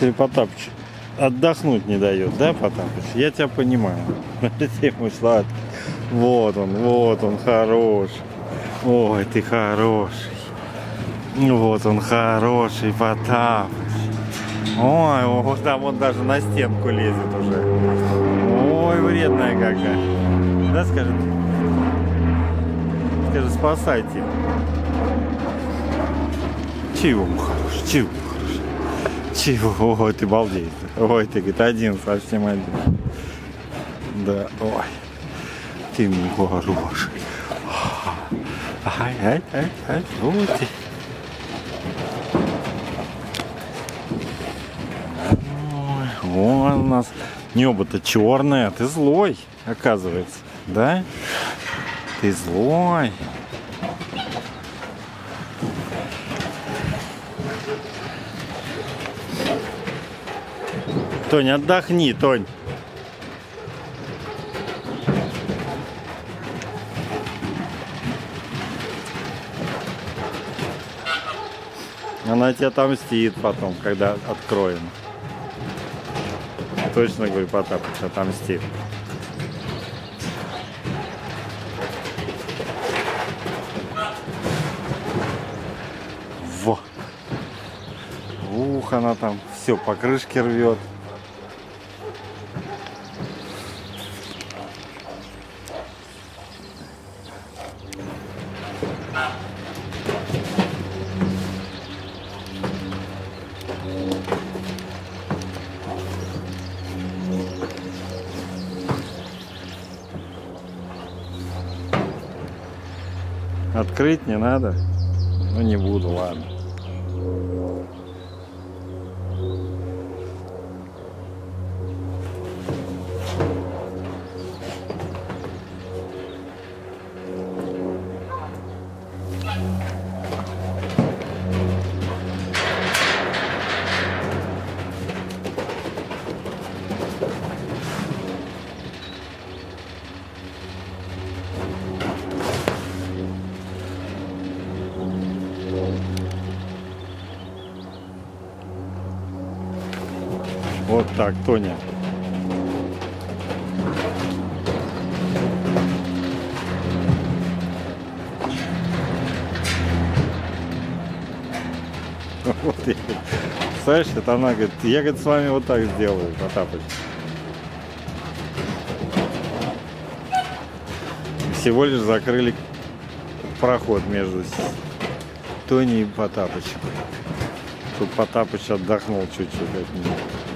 Смотри, Потапыч отдохнуть не дает, да, Потапыч? Я тебя понимаю. Ты мой сладкий. Вот он хороший. Ой, ты хороший. Вот он хороший, Потапыч. Ой, вот там он даже на стенку лезет уже. Ой, вредная какая. Да, скажи? Скажи, спасайте. Чего хороший, чего хороший. Чего? Ой, ты балдеешь. Ой, ты, говорит, один, совсем один. Да, ой. Ты мой хороший. Ай, вот ты. Ой, вон у нас небо-то черное. Ты злой, оказывается, да? Ты злой. Тонь, отдохни, Тонь. Она тебя отомстит потом, когда откроем. Точно говорю, Потапыч отомстит. Во! Ух, она там все по крышке рвет. Открыть не надо? Ну не буду, ладно. Вот так, Тоня. Вот я. Слышишь, это она говорит, я, говорит, с вами вот так сделаю, Потапыч. Всего лишь закрыли проход между Тоней и Потапычем. Тут Потапыч отдохнул чуть-чуть от нее.